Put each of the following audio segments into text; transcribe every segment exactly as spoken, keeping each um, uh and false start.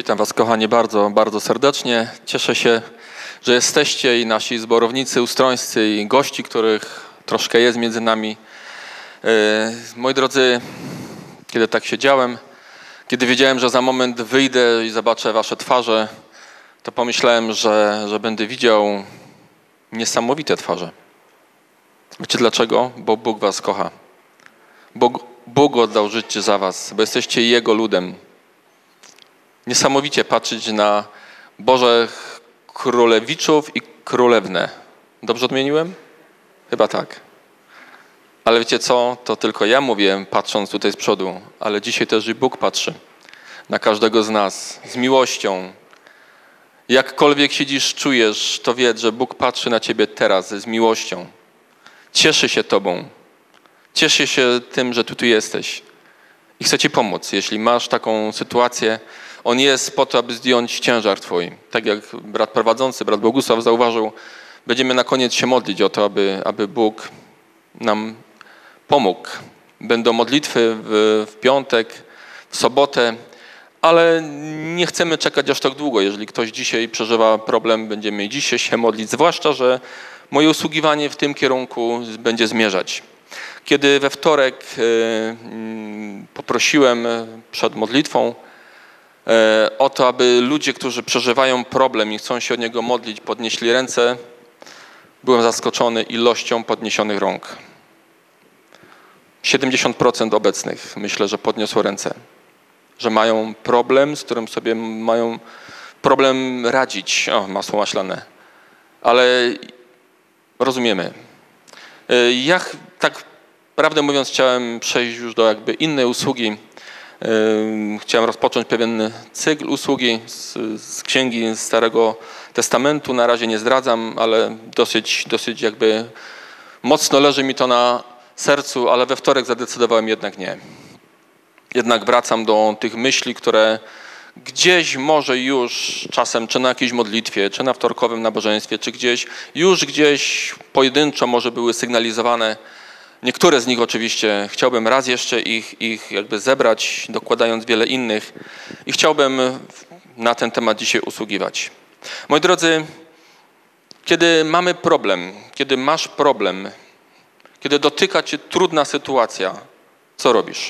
Witam Was, kochani, bardzo, bardzo serdecznie. Cieszę się, że jesteście i nasi zborownicy, ustrońscy i gości, których troszkę jest między nami. Moi drodzy, kiedy tak siedziałem, kiedy wiedziałem, że za moment wyjdę i zobaczę Wasze twarze, to pomyślałem, że, że będę widział niesamowite twarze. Wiecie dlaczego? Bo Bóg Was kocha. Bóg, Bóg oddał życie za Was, bo jesteście Jego ludem. Niesamowicie patrzeć na Bożych królewiczów i królewnę. Dobrze odmieniłem? Chyba tak. Ale wiecie co? To tylko ja mówię, patrząc tutaj z przodu, ale dzisiaj też i Bóg patrzy na każdego z nas z miłością. Jakkolwiek siedzisz, czujesz, to wiedz, że Bóg patrzy na ciebie teraz z miłością. Cieszy się tobą. Cieszy się tym, że tu, tu jesteś. I chce ci pomóc, jeśli masz taką sytuację. On jest po to, aby zdjąć ciężar twój. Tak jak brat prowadzący, brat Bogusław zauważył, będziemy na koniec się modlić o to, aby, aby Bóg nam pomógł. Będą modlitwy w, w piątek, w sobotę, ale nie chcemy czekać aż tak długo. Jeżeli ktoś dzisiaj przeżywa problem, będziemy dzisiaj się modlić, zwłaszcza, że moje usługiwanie w tym kierunku będzie zmierzać. Kiedy we wtorek poprosiłem przed modlitwą o to, aby ludzie, którzy przeżywają problem i chcą się o niego modlić, podnieśli ręce, byłem zaskoczony ilością podniesionych rąk. siedemdziesiąt procent obecnych, myślę, że podniosło ręce, że mają problem, z którym sobie mają problem radzić. O, masło maślane. Ale rozumiemy. Ja tak prawdę mówiąc chciałem przejść już do jakby innej usługi. Chciałem rozpocząć pewien cykl usługi z, z Księgi Starego Testamentu. Na razie nie zdradzam, ale dosyć, dosyć jakby mocno leży mi to na sercu, ale we wtorek zadecydowałem jednak nie. Jednak wracam do tych myśli, które gdzieś może już czasem, czy na jakiejś modlitwie, czy na wtorkowym nabożeństwie, czy gdzieś, już gdzieś pojedynczo może były sygnalizowane. Niektóre z nich oczywiście chciałbym raz jeszcze ich, ich jakby zebrać, dokładając wiele innych i chciałbym na ten temat dzisiaj usługiwać. Moi drodzy, kiedy mamy problem, kiedy masz problem, kiedy dotyka cię trudna sytuacja, co robisz?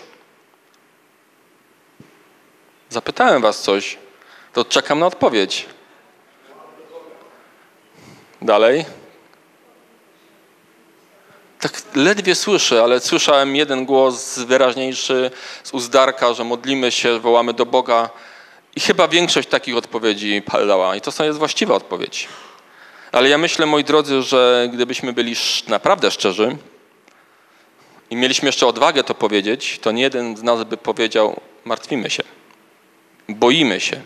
Zapytałem was coś, to czekam na odpowiedź. Dalej. Tak ledwie słyszę, ale słyszałem jeden głos wyraźniejszy z uzdarka, że modlimy się, wołamy do Boga i chyba większość takich odpowiedzi padała. I to jest właściwa odpowiedź. Ale ja myślę, moi drodzy, że gdybyśmy byli naprawdę szczerzy i mieliśmy jeszcze odwagę to powiedzieć, to nie jeden z nas by powiedział, martwimy się, boimy się,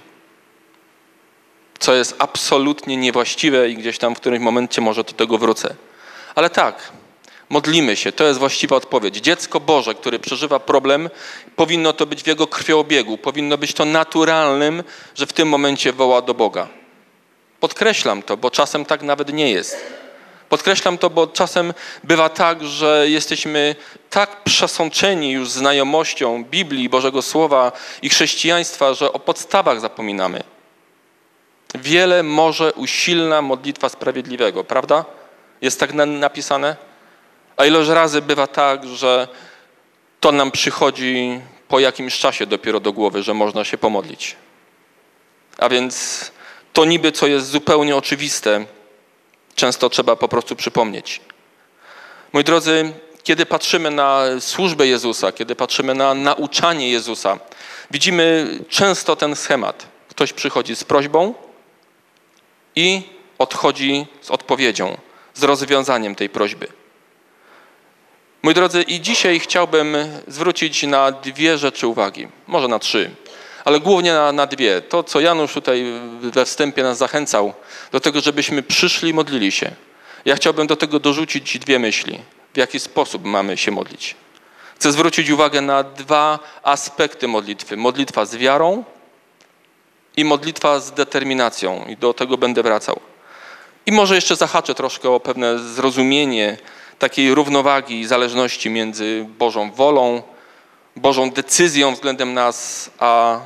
co jest absolutnie niewłaściwe i gdzieś tam w którymś momencie może do tego wrócę. Ale tak, modlimy się, to jest właściwa odpowiedź. Dziecko Boże, które przeżywa problem, powinno to być w jego krwiobiegu, powinno być to naturalnym, że w tym momencie woła do Boga. Podkreślam to, bo czasem tak nawet nie jest. Podkreślam to, bo czasem bywa tak, że jesteśmy tak przesączeni już znajomością Biblii, Bożego Słowa i chrześcijaństwa, że o podstawach zapominamy. Wiele może usilna modlitwa sprawiedliwego, prawda? Jest tak napisane? A ileż razy bywa tak, że to nam przychodzi po jakimś czasie dopiero do głowy, że można się pomodlić. A więc to niby, co jest zupełnie oczywiste, często trzeba po prostu przypomnieć. Moi drodzy, kiedy patrzymy na służbę Jezusa, kiedy patrzymy na nauczanie Jezusa, widzimy często ten schemat. Ktoś przychodzi z prośbą i odchodzi z odpowiedzią, z rozwiązaniem tej prośby. Moi drodzy, i dzisiaj chciałbym zwrócić na dwie rzeczy uwagi, może na trzy, ale głównie na, na dwie. To, co Janusz tutaj we wstępie nas zachęcał, do tego, żebyśmy przyszli i modlili się. Ja chciałbym do tego dorzucić dwie myśli, w jaki sposób mamy się modlić. Chcę zwrócić uwagę na dwa aspekty modlitwy. Modlitwa z wiarą i modlitwa z determinacją. I do tego będę wracał. I może jeszcze zahaczę troszkę o pewne zrozumienie takiej równowagi i zależności między Bożą wolą, Bożą decyzją względem nas, a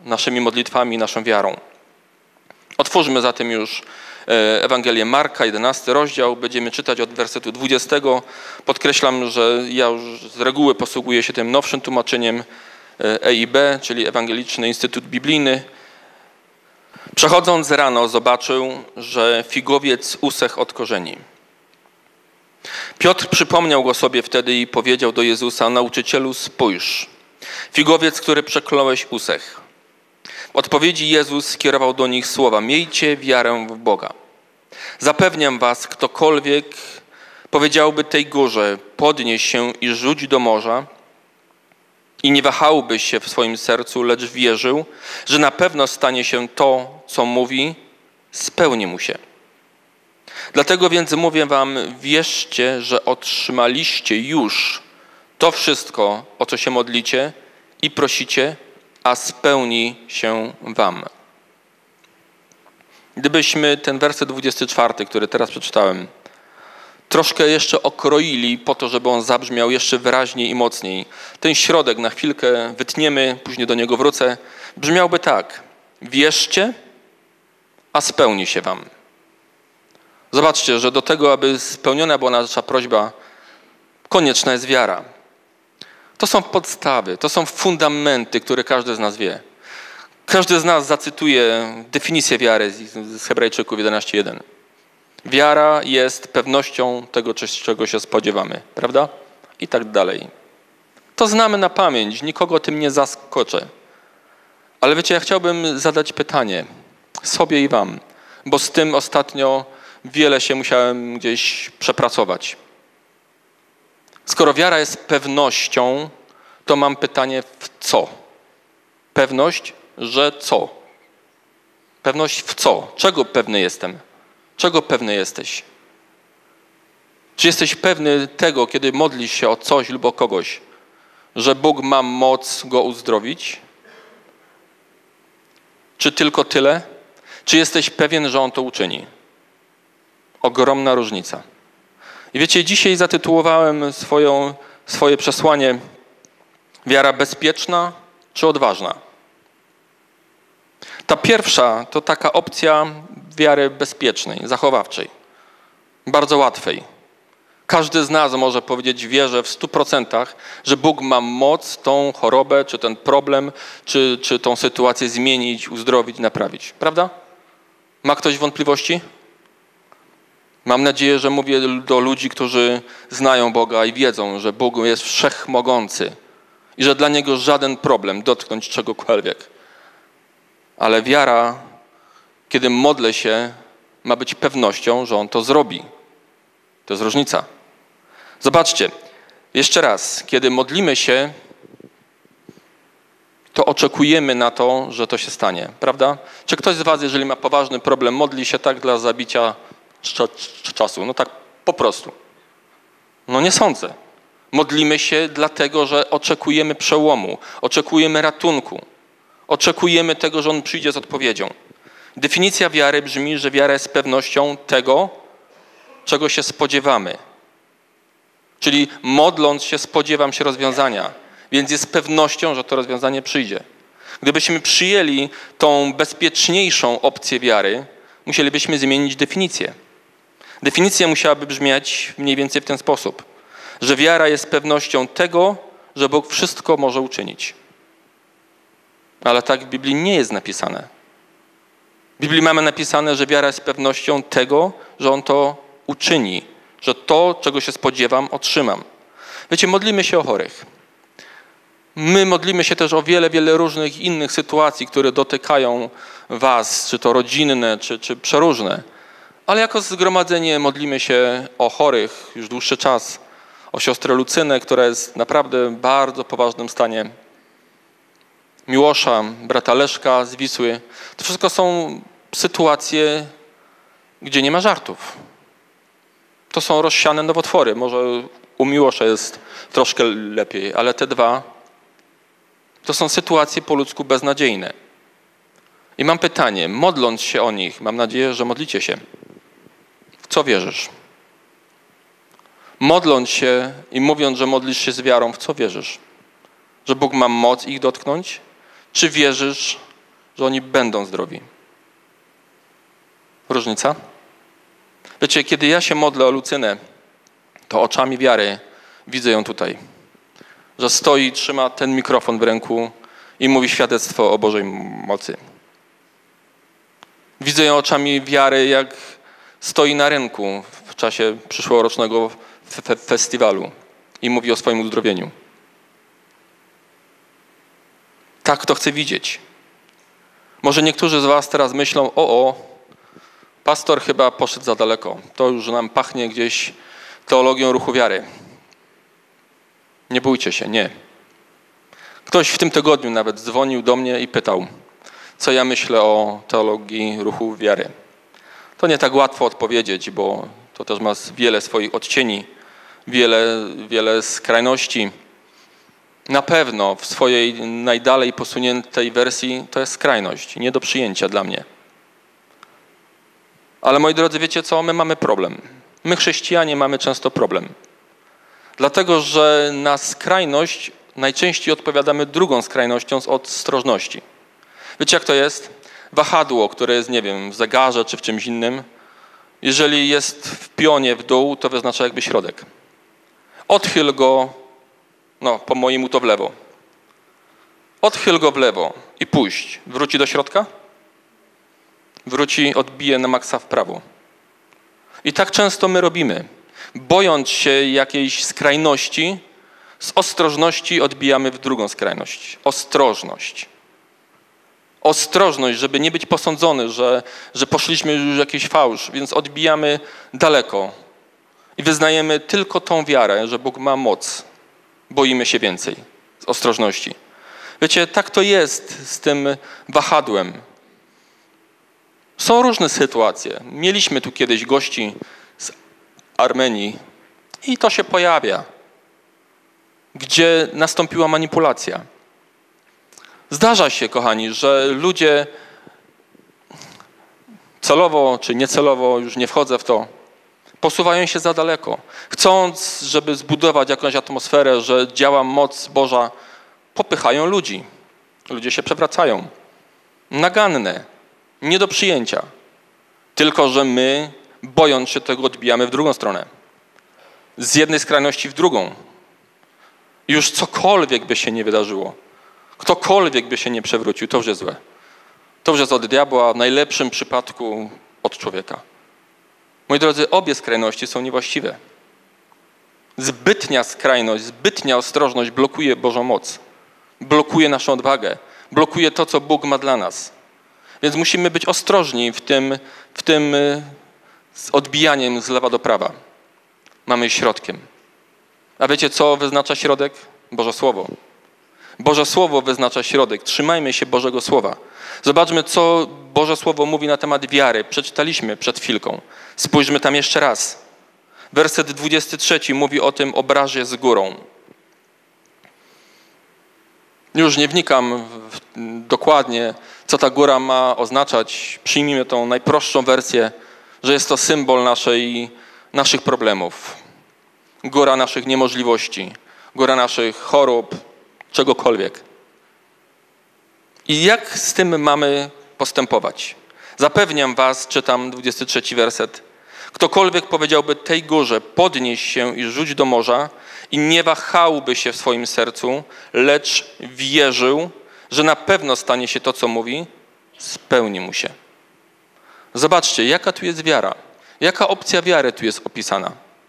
naszymi modlitwami, naszą wiarą. Otwórzmy zatem już Ewangelię Marka, jedenasty rozdział. Będziemy czytać od wersetu dwudziestego. Podkreślam, że ja już z reguły posługuję się tym nowszym tłumaczeniem E I B, czyli Ewangeliczny Instytut Biblijny. Przechodząc rano zobaczył, że figowiec usechł od korzeni. Piotr przypomniał go sobie wtedy i powiedział do Jezusa: nauczycielu, spójrz, figowiec, który przekląłeś, usechł. W odpowiedzi Jezus skierował do nich słowa: miejcie wiarę w Boga. Zapewniam was, ktokolwiek powiedziałby tej górze: podnieś się i rzuć do morza, i nie wahałby się w swoim sercu, lecz wierzył, że na pewno stanie się to, co mówi, spełni mu się. Dlatego więc mówię wam, wierzcie, że otrzymaliście już to wszystko, o co się modlicie i prosicie, a spełni się wam. Gdybyśmy ten werset dwudziesty czwarty, który teraz przeczytałem, troszkę jeszcze okroili po to, żeby on zabrzmiał jeszcze wyraźniej i mocniej. Ten środek na chwilkę wytniemy, później do niego wrócę. Brzmiałby tak: wierzcie, a spełni się wam. Zobaczcie, że do tego, aby spełniona była nasza prośba, konieczna jest wiara. To są podstawy, to są fundamenty, które każdy z nas wie. Każdy z nas zacytuje definicję wiary z Hebrajczyków jedenaście jeden. Wiara jest pewnością tego, czego się spodziewamy, prawda? I tak dalej. To znamy na pamięć, nikogo tym nie zaskoczę. Ale wiecie, ja chciałbym zadać pytanie sobie i wam, bo z tym ostatnio wiele się musiałem gdzieś przepracować. Skoro wiara jest pewnością, to mam pytanie w co? Pewność, że co? Pewność w co? Czego pewny jestem? Czego pewny jesteś? Czy jesteś pewny tego, kiedy modlisz się o coś lub o kogoś, że Bóg ma moc go uzdrowić? Czy tylko tyle? Czy jesteś pewien, że On to uczyni? Ogromna różnica. I wiecie, dzisiaj zatytułowałem swoją, swoje przesłanie: wiara bezpieczna czy odważna? Ta pierwsza to taka opcja wiary bezpiecznej, zachowawczej, bardzo łatwej. Każdy z nas może powiedzieć: wierzę w stu procentach, że Bóg ma moc tą chorobę, czy ten problem, czy, czy tą sytuację zmienić, uzdrowić, naprawić. Prawda? Ma ktoś wątpliwości? Mam nadzieję, że mówię do ludzi, którzy znają Boga i wiedzą, że Bóg jest wszechmogący i że dla Niego żaden problem dotknąć czegokolwiek. Ale wiara, kiedy modlę się, ma być pewnością, że On to zrobi. To jest różnica. Zobaczcie, jeszcze raz, kiedy modlimy się, to oczekujemy na to, że to się stanie, prawda? Czy ktoś z was, jeżeli ma poważny problem, modli się tak dla zabicia czasu? No tak po prostu. No nie sądzę. Modlimy się dlatego, że oczekujemy przełomu, oczekujemy ratunku, oczekujemy tego, że On przyjdzie z odpowiedzią. Definicja wiary brzmi, że wiara jest pewnością tego, czego się spodziewamy. Czyli modląc się, spodziewam się rozwiązania, więc jest pewnością, że to rozwiązanie przyjdzie. Gdybyśmy przyjęli tą bezpieczniejszą opcję wiary, musielibyśmy zmienić definicję. Definicja musiałaby brzmieć mniej więcej w ten sposób, że wiara jest pewnością tego, że Bóg wszystko może uczynić. Ale tak w Biblii nie jest napisane. W Biblii mamy napisane, że wiara jest pewnością tego, że On to uczyni, że to, czego się spodziewam, otrzymam. Wiecie, modlimy się o chorych. My modlimy się też o wiele, wiele różnych innych sytuacji, które dotykają was, czy to rodzinne, czy, czy przeróżne. Ale jako zgromadzenie modlimy się o chorych już dłuższy czas. O siostrę Lucynę, która jest naprawdę w bardzo poważnym stanie. Miłosza, brata Leszka z Wisły. To wszystko są sytuacje, gdzie nie ma żartów. To są rozsiane nowotwory. Może u Miłosza jest troszkę lepiej, ale te dwa to są sytuacje po ludzku beznadziejne. I mam pytanie, modląc się o nich, mam nadzieję, że modlicie się. W co wierzysz? Modląc się i mówiąc, że modlisz się z wiarą, w co wierzysz? Że Bóg ma moc ich dotknąć? Czy wierzysz, że oni będą zdrowi. Różnica? Wiecie, kiedy ja się modlę o Lucynę, to oczami wiary widzę ją tutaj. Że stoi, trzyma ten mikrofon w ręku i mówi świadectwo o Bożej mocy. Widzę ją oczami wiary, jak stoi na rynku w czasie przyszłorocznego fe- festiwalu i mówi o swoim uzdrowieniu. Tak to chcę widzieć. Może niektórzy z was teraz myślą, o, o, pastor chyba poszedł za daleko. To już nam pachnie gdzieś teologią ruchu wiary. Nie bójcie się, nie. Ktoś w tym tygodniu nawet dzwonił do mnie i pytał, co ja myślę o teologii ruchu wiary. To nie tak łatwo odpowiedzieć, bo to też ma wiele swoich odcieni, wiele, wiele skrajności. Na pewno w swojej najdalej posuniętej wersji to jest skrajność, nie do przyjęcia dla mnie. Ale moi drodzy, wiecie co? My mamy problem. My chrześcijanie mamy często problem. Dlatego, że na skrajność najczęściej odpowiadamy drugą skrajnością z ostrożności. Wiecie, jak to jest? Wahadło, które jest, nie wiem, w zegarze czy w czymś innym, jeżeli jest w pionie w dół, to wyznacza jakby środek. Odchyl go, no po moim to w lewo. Odchyl go w lewo i puść. Wróci do środka? Wróci, odbije na maksa w prawo. I tak często my robimy. Bojąc się jakiejś skrajności, z ostrożności odbijamy w drugą skrajność. Ostrożność. Ostrożność, żeby nie być posądzony, że, że poszliśmy już jakiś fałsz, więc odbijamy daleko. I wyznajemy tylko tą wiarę, że Bóg ma moc. Boimy się więcej. Z ostrożności. Wiecie, tak to jest z tym wahadłem. Są różne sytuacje. Mieliśmy tu kiedyś gości z Armenii i to się pojawia, gdzie nastąpiła manipulacja. Zdarza się, kochani, że ludzie celowo czy niecelowo, już nie wchodzę w to, posuwają się za daleko. Chcąc, żeby zbudować jakąś atmosferę, że działa moc Boża, popychają ludzi. Ludzie się przewracają. Naganne, nie do przyjęcia. Tylko że my, bojąc się tego, odbijamy w drugą stronę. Z jednej skrajności w drugą. Już cokolwiek by się nie wydarzyło, ktokolwiek by się nie przewrócił, to już jest złe. To już jest od diabła, w najlepszym przypadku od człowieka. Moi drodzy, obie skrajności są niewłaściwe. Zbytnia skrajność, zbytnia ostrożność blokuje Bożą moc. Blokuje naszą odwagę. Blokuje to, co Bóg ma dla nas. Więc musimy być ostrożni w tym, w tym z odbijaniem z lewa do prawa. Mamy środkiem. A wiecie, co wyznacza środek? Boże Słowo. Boże Słowo wyznacza środek. Trzymajmy się Bożego Słowa. Zobaczmy, co Boże Słowo mówi na temat wiary. Przeczytaliśmy przed chwilką. Spójrzmy tam jeszcze raz. Werset dwudziesty trzeci mówi o tym obrazie z górą. Już nie wnikam w, dokładnie, co ta góra ma oznaczać. Przyjmijmy tą najprostszą wersję, że jest to symbol naszej, naszych problemów. Góra naszych niemożliwości. Góra naszych chorób, czegokolwiek. I jak z tym mamy postępować? Zapewniam was, czytam dwudziesty trzeci werset. Ktokolwiek powiedziałby tej górze, podnieś się i rzuć do morza i nie wahałby się w swoim sercu, lecz wierzył, że na pewno stanie się to, co mówi, spełni mu się. Zobaczcie, jaka tu jest wiara. Jaka opcja wiary tu jest opisana.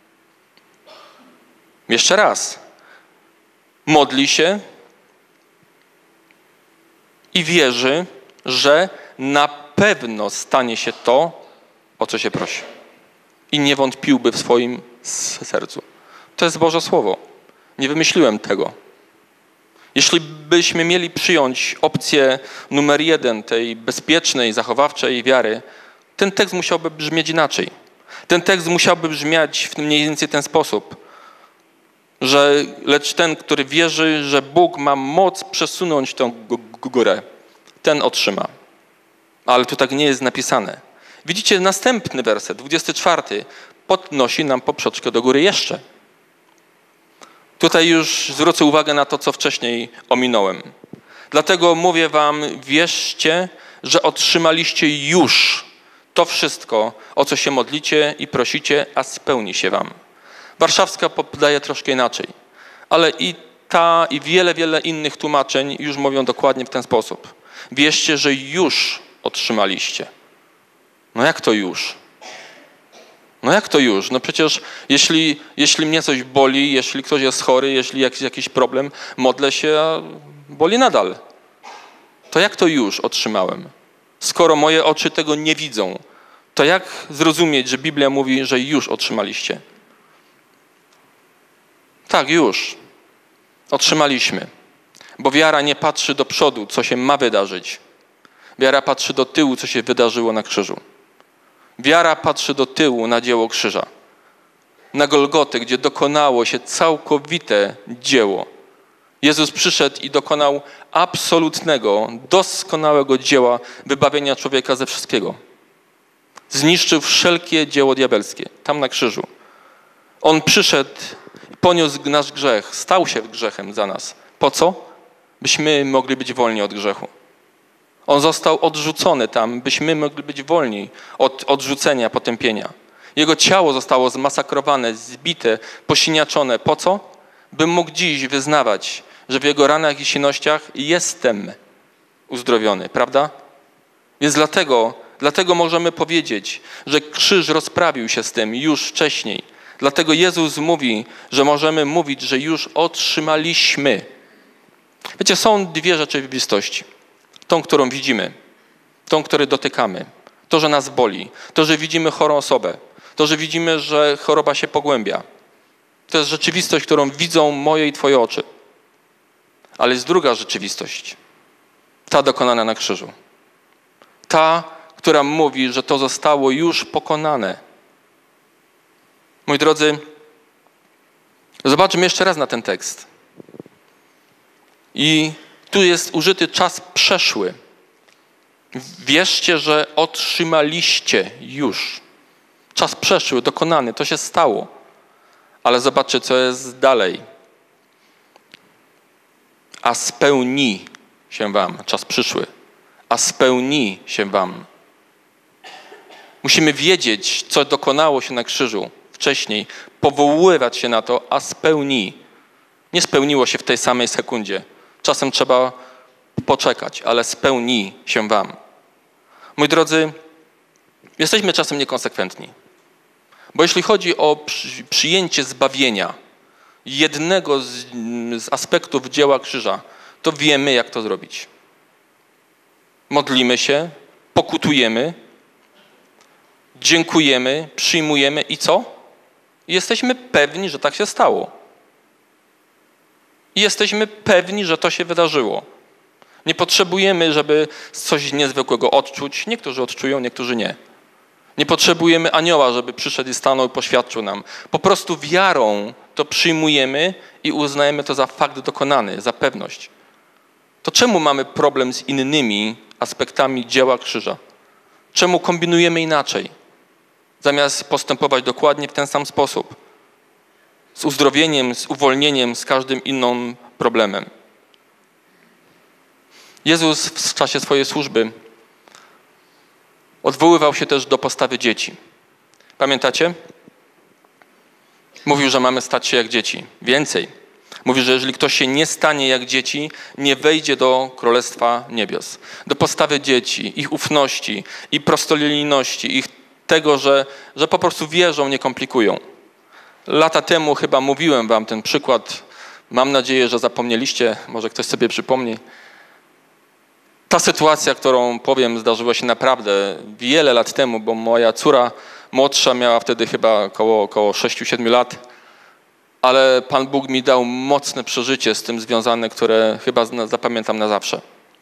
Jeszcze raz. Modli się i wierzy, że na pewno stanie się to, o co się prosi. I nie wątpiłby w swoim sercu. To jest Boże Słowo. Nie wymyśliłem tego. Jeśli byśmy mieli przyjąć opcję numer jeden tej bezpiecznej, zachowawczej wiary, ten tekst musiałby brzmieć inaczej. Ten tekst musiałby brzmieć w mniej więcej ten sposób, że lecz ten, który wierzy, że Bóg ma moc przesunąć tę górę, ten otrzyma. Ale tu tak nie jest napisane. Widzicie, następny werset, dwudziesty czwarty, podnosi nam poprzeczkę do góry jeszcze. Tutaj już zwrócę uwagę na to, co wcześniej ominąłem. Dlatego mówię wam, wierzcie, że otrzymaliście już to wszystko, o co się modlicie i prosicie, a spełni się wam. Warszawska podaje troszkę inaczej, ale i ta i wiele, wiele innych tłumaczeń już mówią dokładnie w ten sposób. Wierzcie, że już otrzymaliście. No jak to już? No jak to już? No przecież jeśli, jeśli mnie coś boli, jeśli ktoś jest chory, jeśli jakiś, jakiś problem, modlę się, a boli nadal. To jak to już otrzymałem? Skoro moje oczy tego nie widzą, to jak zrozumieć, że Biblia mówi, że już otrzymaliście? Tak, już. Otrzymaliśmy. Bo wiara nie patrzy do przodu, co się ma wydarzyć. Wiara patrzy do tyłu, co się wydarzyło na krzyżu. Wiara patrzy do tyłu na dzieło krzyża. Na Golgotę, gdzie dokonało się całkowite dzieło. Jezus przyszedł i dokonał absolutnego, doskonałego dzieła wybawienia człowieka ze wszystkiego. Zniszczył wszelkie dzieło diabelskie, tam na krzyżu. On przyszedł, poniósł nasz grzech, stał się grzechem za nas. Po co? Byśmy mogli być wolni od grzechu. On został odrzucony tam, byśmy mogli być wolni od odrzucenia, potępienia. Jego ciało zostało zmasakrowane, zbite, posiniaczone. Po co? Bym mógł dziś wyznawać, że w Jego ranach i sinościach jestem uzdrowiony, prawda? Więc dlatego, dlatego możemy powiedzieć, że krzyż rozprawił się z tym już wcześniej. Dlatego Jezus mówi, że możemy mówić, że już otrzymaliśmy. Wiecie, są dwie rzeczywistości. Tą, którą widzimy, tą, której dotykamy. To, że nas boli, to, że widzimy chorą osobę, to, że widzimy, że choroba się pogłębia. To jest rzeczywistość, którą widzą moje i twoje oczy. Ale jest druga rzeczywistość. Ta dokonana na krzyżu. Ta, która mówi, że to zostało już pokonane. Moi drodzy, zobaczmy jeszcze raz na ten tekst. I tu jest użyty czas przeszły. Wierzcie, że otrzymaliście już. Czas przeszły, dokonany, to się stało. Ale zobaczcie, co jest dalej. A spełni się wam. Czas przyszły. A spełni się wam. Musimy wiedzieć, co dokonało się na krzyżu wcześniej. Powoływać się na to, a spełni. Nie spełniło się w tej samej sekundzie. Czasem trzeba poczekać, ale spełni się wam. Moi drodzy, jesteśmy czasem niekonsekwentni. Bo jeśli chodzi o przyjęcie zbawienia, jednego z, z aspektów dzieła krzyża, to wiemy, jak to zrobić. Modlimy się, pokutujemy, dziękujemy, przyjmujemy i co? I jesteśmy pewni, że tak się stało. I jesteśmy pewni, że to się wydarzyło. Nie potrzebujemy, żeby coś niezwykłego odczuć. Niektórzy odczują, niektórzy nie. Nie potrzebujemy anioła, żeby przyszedł i stanął i poświadczył nam. Po prostu wiarą to przyjmujemy i uznajemy to za fakt dokonany, za pewność. To czemu mamy problem z innymi aspektami dzieła krzyża? Czemu kombinujemy inaczej, zamiast postępować dokładnie w ten sam sposób? Z uzdrowieniem, z uwolnieniem, z każdym innym problemem. Jezus w czasie swojej służby odwoływał się też do postawy dzieci. Pamiętacie? Mówił, że mamy stać się jak dzieci. Więcej. Mówił, że jeżeli ktoś się nie stanie jak dzieci, nie wejdzie do Królestwa Niebios. Do postawy dzieci, ich ufności, ich prostolinijności, ich tego, że, że po prostu wierzą, nie komplikują. Lata temu chyba mówiłem wam ten przykład. Mam nadzieję, że zapomnieliście. Może ktoś sobie przypomni. Ta sytuacja, którą powiem, zdarzyła się naprawdę wiele lat temu, bo moja córa młodsza miała wtedy chyba około, około sześć siedem lat, ale Pan Bóg mi dał mocne przeżycie z tym związane, które chyba zapamiętam na zawsze.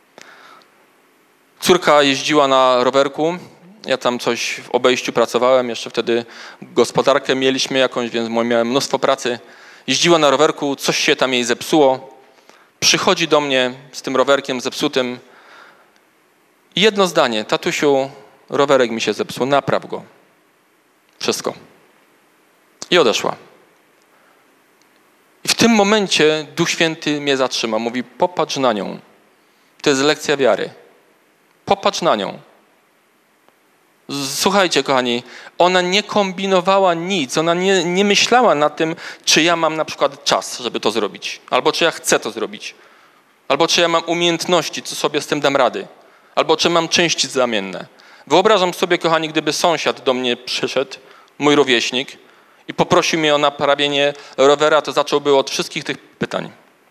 Córka jeździła na rowerku, ja tam coś w obejściu pracowałem, jeszcze wtedy gospodarkę mieliśmy jakąś, więc miałem mnóstwo pracy. Jeździła na rowerku, coś się tam jej zepsuło, przychodzi do mnie z tym rowerkiem zepsutym. I jedno zdanie, tatusiu, rowerek mi się zepsuł, napraw go. Wszystko. I odeszła. I w tym momencie Duch Święty mnie zatrzymał. Mówi, popatrz na nią. To jest lekcja wiary. Popatrz na nią. Słuchajcie, kochani, ona nie kombinowała nic, ona nie, nie myślała nad tym, czy ja mam na przykład czas, żeby to zrobić, albo czy ja chcę to zrobić, albo czy ja mam umiejętności, co sobie z tym dam rady, albo czy mam części zamienne. Wyobrażam sobie, kochani, gdyby sąsiad do mnie przyszedł, mój rówieśnik, i poprosił mnie o naprawienie rowera, to zacząłby od wszystkich tych pytań.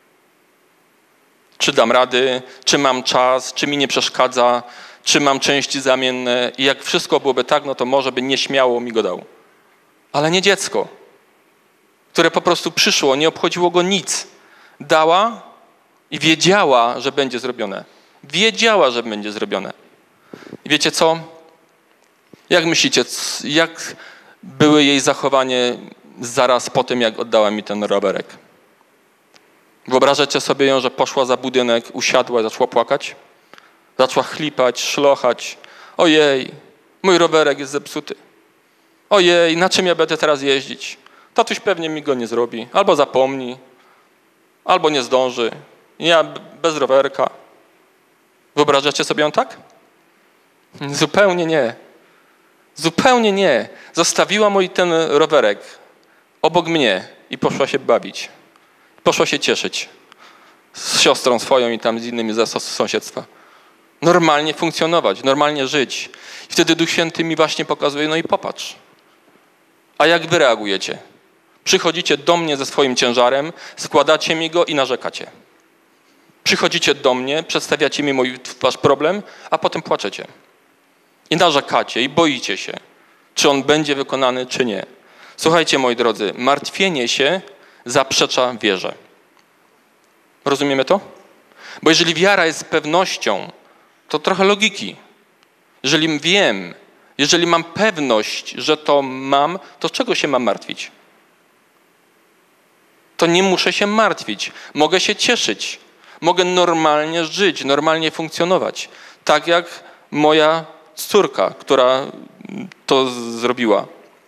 Czy dam rady, czy mam czas, czy mi nie przeszkadza, czy mam części zamienne i jak wszystko byłoby tak, no to może by nieśmiało mi go dał. Ale nie dziecko, które po prostu przyszło, nie obchodziło go nic. Dała i wiedziała, że będzie zrobione. Wiedziała, że będzie zrobione. I wiecie co? Jak myślicie, jak były jej zachowanie zaraz po tym, jak oddała mi ten rowerek? Wyobrażacie sobie ją, że poszła za budynek, usiadła i zaczęła płakać? Zaczęła chlipać, szlochać. Ojej, mój rowerek jest zepsuty. Ojej, na czym ja będę teraz jeździć? Tatuś pewnie mi go nie zrobi. Albo zapomni, albo nie zdąży. Ja bez rowerka. Wyobrażacie sobie ją tak? Zupełnie nie. Zupełnie nie. Zostawiła mój ten rowerek obok mnie i poszła się bawić. Poszła się cieszyć z siostrą swoją i tam z innymi z sąsiedztwa. Normalnie funkcjonować, normalnie żyć. I wtedy Duch Święty mi właśnie pokazuje, no i popatrz. A jak wy reagujecie? Przychodzicie do mnie ze swoim ciężarem, składacie mi go i narzekacie. Przychodzicie do mnie, przedstawiacie mi mój wasz problem, a potem płaczecie. I narzekacie, i boicie się, czy on będzie wykonany, czy nie. Słuchajcie, moi drodzy, martwienie się zaprzecza wierze. Rozumiemy to? Bo jeżeli wiara jest pewnością, to trochę logiki. Jeżeli wiem, jeżeli mam pewność, że to mam, to czego się mam martwić? To nie muszę się martwić. Mogę się cieszyć. Mogę normalnie żyć, normalnie funkcjonować. Tak jak moja córka, która to zrobiła.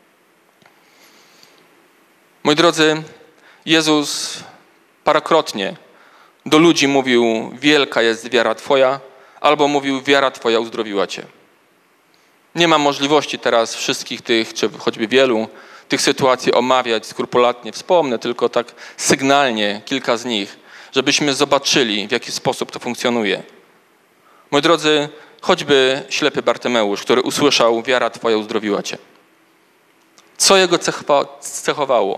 Moi drodzy, Jezus parokrotnie do ludzi mówił, wielka jest wiara twoja, albo mówił, wiara twoja uzdrowiła cię. Nie mam możliwości teraz wszystkich tych, czy choćby wielu, tych sytuacji omawiać skrupulatnie. Wspomnę tylko tak sygnalnie kilka z nich, żebyśmy zobaczyli, w jaki sposób to funkcjonuje. Moi drodzy, choćby ślepy Bartymeusz, który usłyszał, wiara twoja uzdrowiła cię. Co jego cechowało?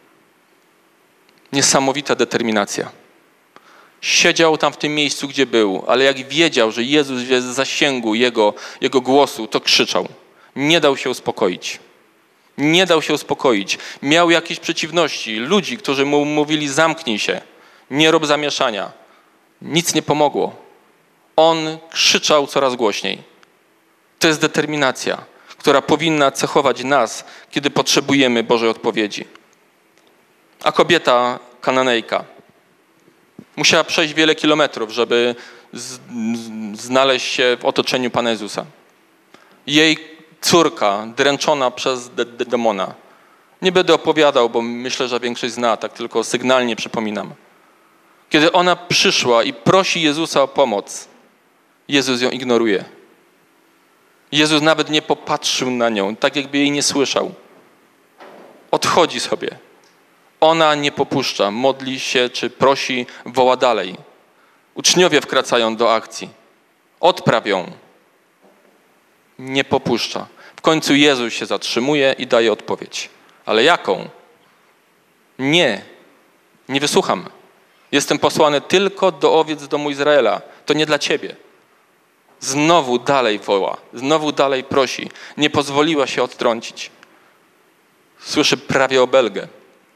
Niesamowita determinacja. Siedział tam w tym miejscu, gdzie był, ale jak wiedział, że Jezus jest w zasięgu jego, jego głosu, to krzyczał. Nie dał się uspokoić. Nie dał się uspokoić. Miał jakieś przeciwności. Ludzi, którzy mu mówili, zamknij się, nie rób zamieszania. Nic nie pomogło. On krzyczał coraz głośniej. To jest determinacja, która powinna cechować nas, kiedy potrzebujemy Bożej odpowiedzi. A kobieta Kananejka musiała przejść wiele kilometrów, żeby z, znaleźć się w otoczeniu Pana Jezusa. Jej córka, dręczona przez de, de, demona. Nie będę opowiadał, bo myślę, że większość zna, tak tylko sygnalnie przypominam. Kiedy ona przyszła i prosi Jezusa o pomoc, Jezus ją ignoruje. Jezus nawet nie popatrzył na nią, tak jakby jej nie słyszał. Odchodzi sobie. Ona nie popuszcza, modli się czy prosi, woła dalej. Uczniowie wkracają do akcji. Odpraw ją. Nie popuszcza. W końcu Jezus się zatrzymuje i daje odpowiedź. Ale jaką? Nie. Nie wysłucham. Jestem posłany tylko do owiec domu Izraela. To nie dla ciebie. Znowu dalej woła. Znowu dalej prosi. Nie pozwoliła się odtrącić. Słyszy prawie obelgę.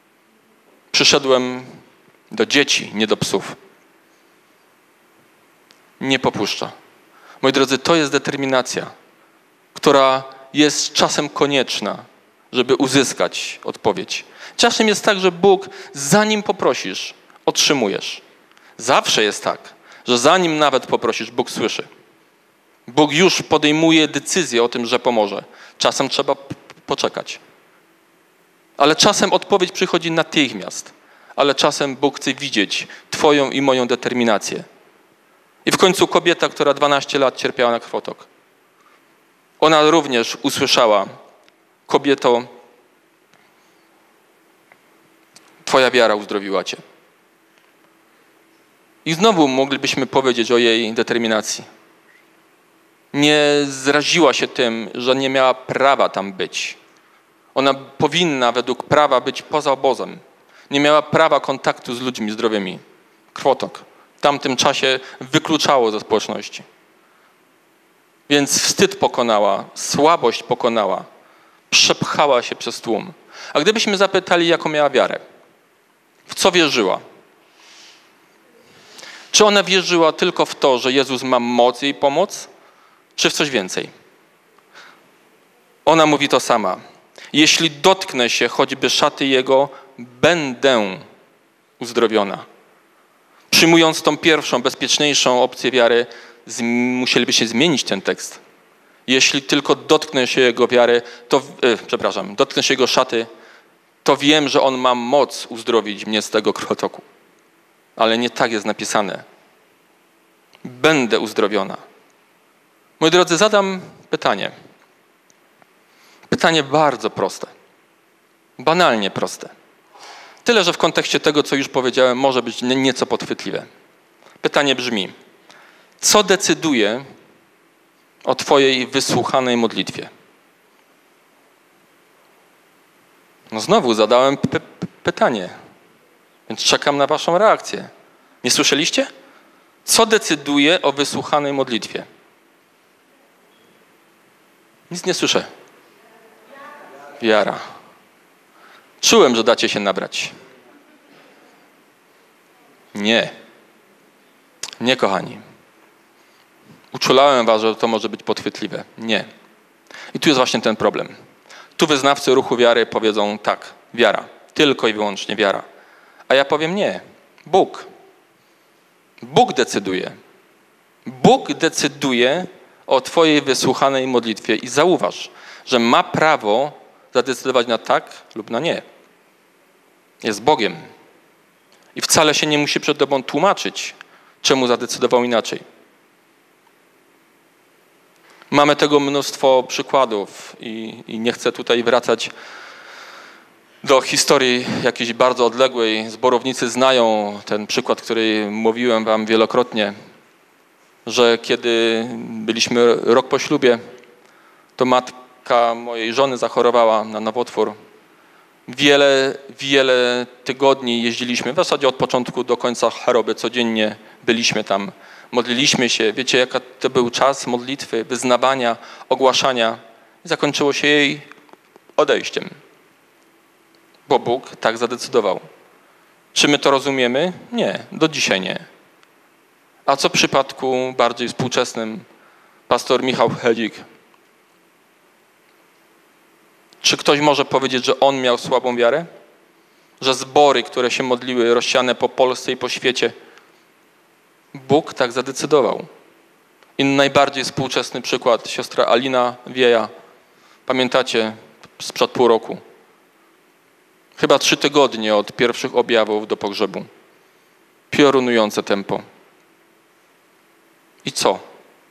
Przyszedłem do dzieci, nie do psów. Nie popuszcza. Moi drodzy, to jest determinacja, która jest czasem konieczna, żeby uzyskać odpowiedź. Czasem jest tak, że Bóg, zanim poprosisz, otrzymujesz. Zawsze jest tak, że zanim nawet poprosisz, Bóg słyszy. Bóg już podejmuje decyzję o tym, że pomoże. Czasem trzeba p- poczekać. Ale czasem odpowiedź przychodzi natychmiast. Ale czasem Bóg chce widzieć twoją i moją determinację. I w końcu kobieta, która dwanaście lat cierpiała na krwotok. Ona również usłyszała: kobieto, twoja wiara uzdrowiła cię. I znowu moglibyśmy powiedzieć o jej determinacji. Nie zraziła się tym, że nie miała prawa tam być. Ona powinna według prawa być poza obozem. Nie miała prawa kontaktu z ludźmi zdrowymi. Krwotok w tamtym czasie wykluczało ze społeczności. Więc wstyd pokonała, słabość pokonała, przepchała się przez tłum. A gdybyśmy zapytali, jaką miała wiarę, w co wierzyła? Czy ona wierzyła tylko w to, że Jezus ma moc jej pomóc, czy w coś więcej? Ona mówi to sama. Jeśli dotknę się choćby szaty Jego, będę uzdrowiona. Przyjmując tą pierwszą, bezpieczniejszą opcję wiary, musielibyśmy zmienić ten tekst. Jeśli tylko dotknę się Jego wiary, to, yy, przepraszam, dotknę się Jego szaty, to wiem, że On ma moc uzdrowić mnie z tego krwotoku. Ale nie tak jest napisane. Będę uzdrowiona. Moi drodzy, zadam pytanie. Pytanie bardzo proste. Banalnie proste. Tyle, że w kontekście tego, co już powiedziałem, może być nieco podchwytliwe. Pytanie brzmi: co decyduje o twojej wysłuchanej modlitwie? No znowu zadałem p- p- pytanie, więc czekam na waszą reakcję. Nie słyszeliście? Co decyduje o wysłuchanej modlitwie? Nic nie słyszę. Wiara. Czułem, że dacie się nabrać. Nie. Nie, kochani. Uczulałem was, że to może być podchwytliwe. Nie. I tu jest właśnie ten problem. Tu wyznawcy ruchu wiary powiedzą tak, wiara. Tylko i wyłącznie wiara. A ja powiem nie. Bóg. Bóg decyduje. Bóg decyduje o twojej wysłuchanej modlitwie i zauważ, że ma prawo zadecydować na tak lub na nie. Jest Bogiem. I wcale się nie musi przed tobą tłumaczyć, czemu zadecydował inaczej. Mamy tego mnóstwo przykładów i, i nie chcę tutaj wracać do historii jakiejś bardzo odległej. Zborownicy znają ten przykład, który mówiłem wam wielokrotnie, że kiedy byliśmy rok po ślubie, to matka mojej żony zachorowała na nowotwór. Wiele, wiele tygodni jeździliśmy, w zasadzie od początku do końca choroby, codziennie byliśmy tam, modliliśmy się. Wiecie, jaki to był czas modlitwy, wyznawania, ogłaszania. I zakończyło się jej odejściem, bo Bóg tak zadecydował. Czy my to rozumiemy? Nie, do dzisiaj nie. A co w przypadku bardziej współczesnym, pastor Michał Hedzik? Czy ktoś może powiedzieć, że on miał słabą wiarę? Że zbory, które się modliły, rozsiane po Polsce i po świecie, Bóg tak zadecydował. I najbardziej współczesny przykład, siostra Alina Wieja. Pamiętacie, sprzed pół roku. Chyba trzy tygodnie od pierwszych objawów do pogrzebu. Piorunujące tempo. I co?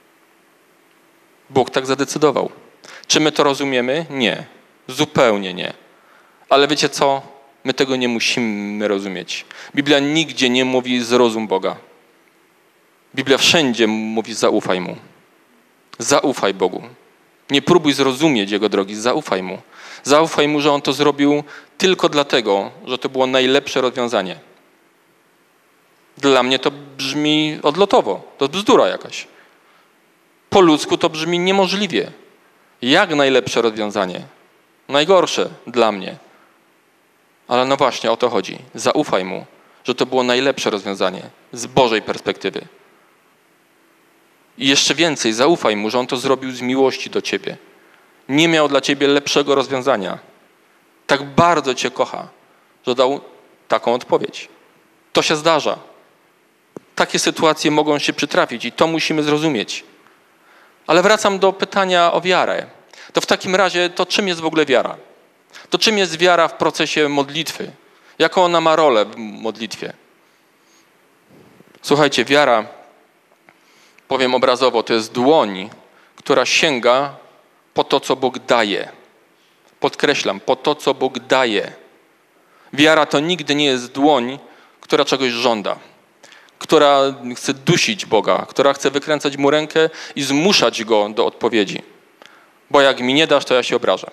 Bóg tak zadecydował. Czy my to rozumiemy? Nie. Zupełnie nie. Ale wiecie co? My tego nie musimy rozumieć. Biblia nigdzie nie mówi zrozum Boga. Biblia wszędzie mówi zaufaj Mu. Zaufaj Bogu. Nie próbuj zrozumieć Jego drogi, zaufaj Mu. Zaufaj Mu, że On to zrobił tylko dlatego, że to było najlepsze rozwiązanie. Dla mnie to brzmi odlotowo. To bzdura jakaś. Po ludzku to brzmi niemożliwie. Jak najlepsze rozwiązanie? Najgorsze dla mnie. Ale no właśnie o to chodzi. Zaufaj Mu, że to było najlepsze rozwiązanie z Bożej perspektywy. I jeszcze więcej, zaufaj Mu, że On to zrobił z miłości do ciebie. Nie miał dla ciebie lepszego rozwiązania. Tak bardzo cię kocha, że dał taką odpowiedź. To się zdarza. Takie sytuacje mogą się przytrafić i to musimy zrozumieć. Ale wracam do pytania o wiarę. To w takim razie, to czym jest w ogóle wiara? To czym jest wiara w procesie modlitwy? Jaką ona ma rolę w modlitwie? Słuchajcie, wiara powiem obrazowo, to jest dłoń, która sięga po to, co Bóg daje. Podkreślam, po to, co Bóg daje. Wiara to nigdy nie jest dłoń, która czegoś żąda, która chce dusić Boga, która chce wykręcać mu rękę i zmuszać Go do odpowiedzi. Bo jak mi nie dasz, to ja się obrażę.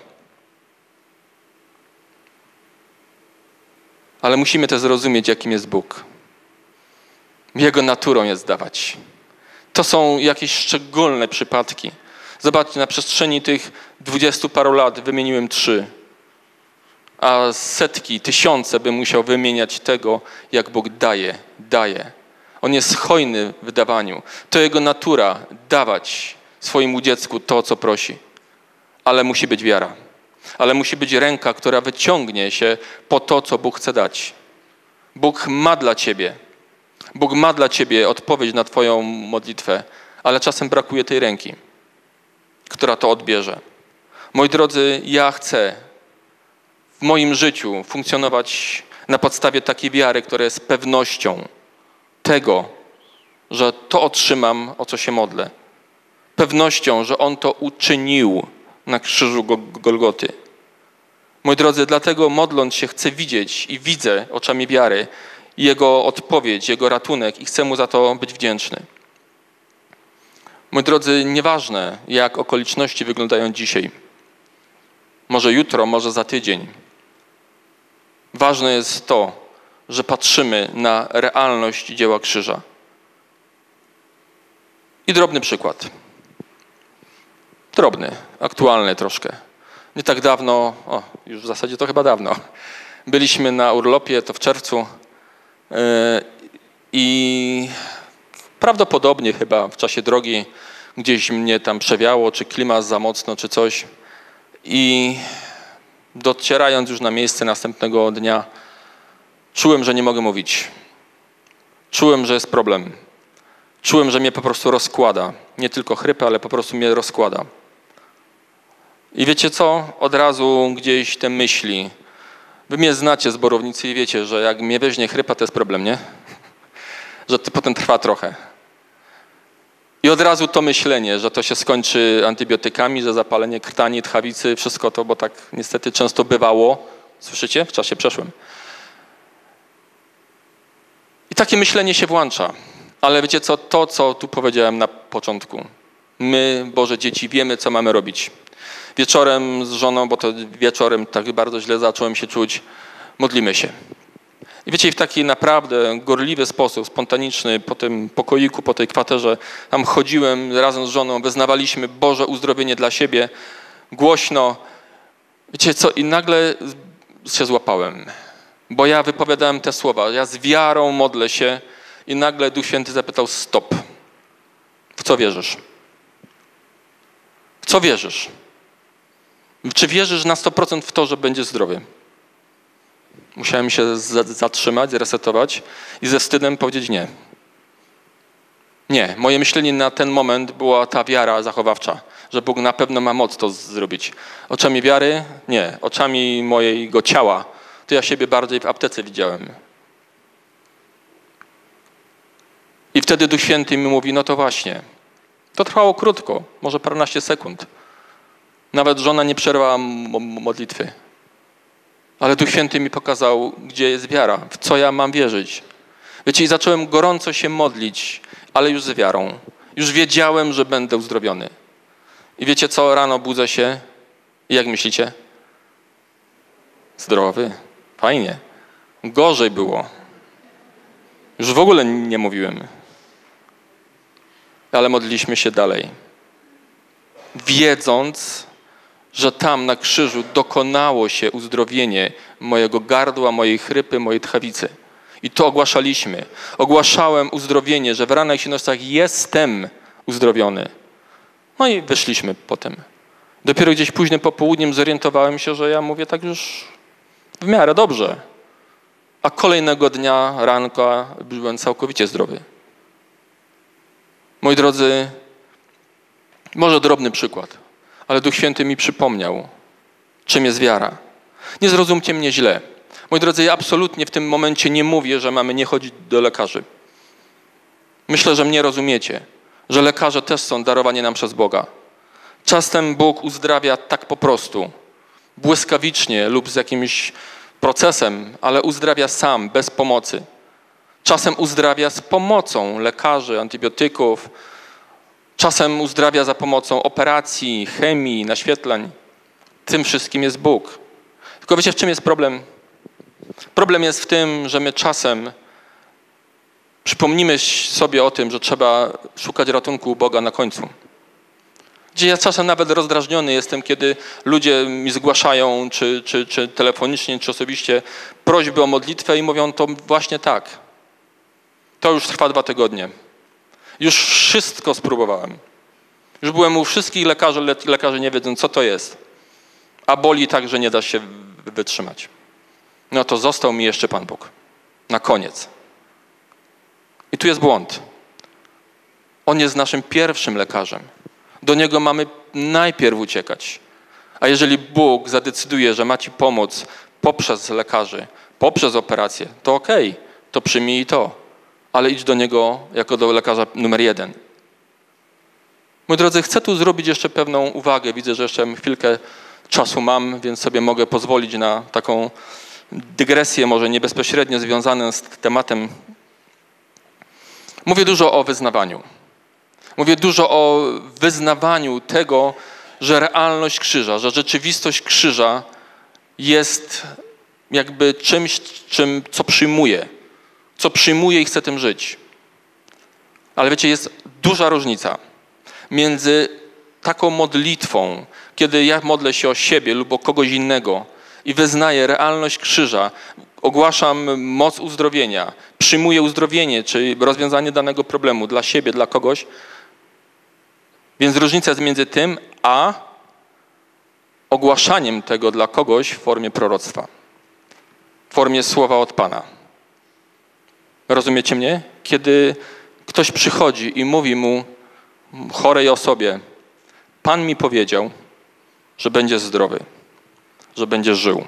Ale musimy też zrozumieć, jakim jest Bóg. Jego naturą jest dawać. To są jakieś szczególne przypadki. Zobaczcie, na przestrzeni tych dwudziestu paru lat wymieniłem trzy. A setki, tysiące bym musiał wymieniać tego, jak Bóg daje, daje. On jest hojny w dawaniu. To Jego natura, dawać swojemu dziecku to, co prosi. Ale musi być wiara. Ale musi być ręka, która wyciągnie się po to, co Bóg chce dać. Bóg ma dla ciebie. Bóg ma dla ciebie odpowiedź na twoją modlitwę, ale czasem brakuje tej ręki, która to odbierze. Moi drodzy, ja chcę w moim życiu funkcjonować na podstawie takiej wiary, która jest pewnością tego, że to otrzymam, o co się modlę. Pewnością, że On to uczynił na krzyżu Golgoty. Moi drodzy, dlatego modląc się chcę widzieć i widzę oczami wiary Jego odpowiedź, Jego ratunek i chcę Mu za to być wdzięczny. Moi drodzy, nieważne jak okoliczności wyglądają dzisiaj, może jutro, może za tydzień. Ważne jest to, że patrzymy na realność dzieła krzyża. I drobny przykład. Drobny, aktualny troszkę. Nie tak dawno, o, już w zasadzie to chyba dawno, byliśmy na urlopie, to w czerwcu yy, i prawdopodobnie chyba w czasie drogi gdzieś mnie tam przewiało, czy klimat za mocno, czy coś. I docierając już na miejsce następnego dnia, czułem, że nie mogę mówić. Czułem, że jest problem. Czułem, że mnie po prostu rozkłada. Nie tylko chrypę, ale po prostu mnie rozkłada. I wiecie co? Od razu gdzieś te myśli. Wy mnie znacie, zborownicy, i wiecie, że jak mnie weźmie chrypa, to jest problem, nie? Że to potem trwa trochę. I od razu to myślenie, że to się skończy antybiotykami, że zapalenie krtani, tchawicy, wszystko to, bo tak niestety często bywało. Słyszycie? W czasie przeszłym. I takie myślenie się włącza. Ale wiecie co? To, co tu powiedziałem na początku. My, Boże dzieci, wiemy, co mamy robić. Wieczorem z żoną, bo to wieczorem tak bardzo źle zacząłem się czuć, modlimy się. I wiecie, w taki naprawdę gorliwy sposób, spontaniczny, po tym pokoiku, po tej kwaterze, tam chodziłem razem z żoną, wyznawaliśmy Boże uzdrowienie dla siebie, głośno. Wiecie co? I nagle się złapałem, bo ja wypowiadałem te słowa. Ja z wiarą modlę się i nagle Duch Święty zapytał: stop. W co wierzysz? W co wierzysz? Czy wierzysz na sto procent w to, że będzie zdrowy? Musiałem się zatrzymać, zresetować i ze wstydem powiedzieć nie. Nie. Moje myślenie na ten moment była ta wiara zachowawcza, że Bóg na pewno ma moc to zrobić. Oczami wiary? Nie. Oczami mojego ciała to ja siebie bardziej w aptece widziałem. I wtedy Duch Święty mi mówi: no to właśnie. To trwało krótko, może paręnaście sekund. Nawet żona nie przerwała modlitwy. Ale Duch Święty mi pokazał, gdzie jest wiara, w co ja mam wierzyć. Wiecie, i zacząłem gorąco się modlić, ale już z wiarą. Już wiedziałem, że będę uzdrowiony. I wiecie co? Rano budzę się i jak myślicie? Zdrowy. Fajnie. Gorzej było. Już w ogóle nie mówiłem. Ale modliliśmy się dalej. Wiedząc, że tam na krzyżu dokonało się uzdrowienie mojego gardła, mojej chrypy, mojej tchawicy. I to ogłaszaliśmy. Ogłaszałem uzdrowienie, że w ranach i nosach jestem uzdrowiony. No i wyszliśmy potem. Dopiero gdzieś późnym popołudniem zorientowałem się, że ja mówię tak już w miarę dobrze. A kolejnego dnia, ranka, byłem całkowicie zdrowy. Moi drodzy, może drobny przykład, ale Duch Święty mi przypomniał, czym jest wiara. Nie zrozumcie mnie źle. Moi drodzy, ja absolutnie w tym momencie nie mówię, że mamy nie chodzić do lekarzy. Myślę, że mnie rozumiecie. że lekarze też są darowani nam przez Boga. Czasem Bóg uzdrawia tak po prostu, błyskawicznie lub z jakimś procesem, ale uzdrawia sam, bez pomocy. Czasem uzdrawia z pomocą lekarzy, antybiotyków. Czasem uzdrawia za pomocą operacji, chemii, naświetleń. Tym wszystkim jest Bóg. Tylko wiecie, w czym jest problem? Problem jest w tym, że my czasem przypomnimy sobie o tym, że trzeba szukać ratunku u Boga na końcu. Gdzie ja czasem nawet rozdrażniony jestem, kiedy ludzie mi zgłaszają, czy, czy, czy telefonicznie, czy osobiście, prośby o modlitwę i mówią to właśnie tak. To już trwa dwa tygodnie. Już wszystko spróbowałem. Już byłem u wszystkich lekarzy, le lekarze nie wiedzą, co to jest. A boli tak, że nie da się wytrzymać. No to został mi jeszcze Pan Bóg. Na koniec. I tu jest błąd. On jest naszym pierwszym lekarzem. Do Niego mamy najpierw uciekać. A jeżeli Bóg zadecyduje, że ma Ci pomóc poprzez lekarzy, poprzez operację, to okej, okay, to przyjmij to. Ale idź do Niego jako do lekarza numer jeden. Moi drodzy, chcę tu zrobić jeszcze pewną uwagę. Widzę, że jeszcze chwilkę czasu mam, więc sobie mogę pozwolić na taką dygresję, może nie bezpośrednio związaną z tematem. Mówię dużo o wyznawaniu. Mówię dużo o wyznawaniu tego, że realność krzyża, że rzeczywistość krzyża jest jakby czymś, czym, co przyjmuję. Co przyjmuję i chcę tym żyć. Ale wiecie, jest duża różnica między taką modlitwą, kiedy ja modlę się o siebie lub o kogoś innego i wyznaję realność krzyża, ogłaszam moc uzdrowienia, przyjmuję uzdrowienie, czy rozwiązanie danego problemu dla siebie, dla kogoś. Więc różnica jest między tym, a ogłaszaniem tego dla kogoś w formie proroctwa, w formie słowa od Pana. Rozumiecie mnie? Kiedy ktoś przychodzi i mówi mu, chorej osobie, Pan mi powiedział, że będzie zdrowy, że będzie żył.